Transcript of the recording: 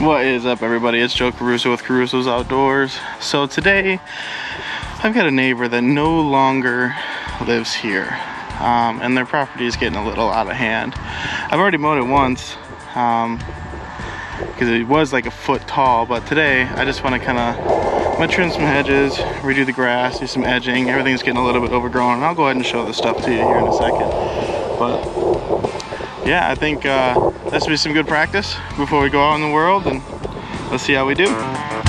What is up, everybody? It's Joe Caruso with Caruso's Outdoors. So today I've got a neighbor that no longer lives here, and their property is getting a little out of hand. I've already mowed it once because it was like a foot tall, but today I just want to trim some hedges, redo the grass, do some edging. Everything's getting a little bit overgrown, and I'll go ahead and show the stuff to you here in a second. But yeah, I think this will be some good practice before we go out in the world, and let's see how we do.